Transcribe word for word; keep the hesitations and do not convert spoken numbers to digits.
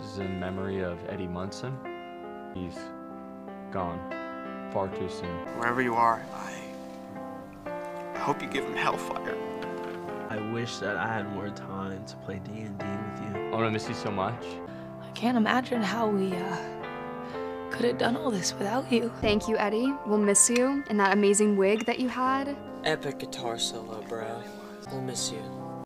is in memory of Eddie Munson. He's gone far too soon. Wherever you are, I, I hope you give him hellfire. I wish that I had more time to play D and D with you. I want to miss you so much. I can't imagine how we uh, could have done all this without you. Thank you, Eddie. We'll miss you and that amazing wig that you had. Epic guitar solo, bro. We'll miss you.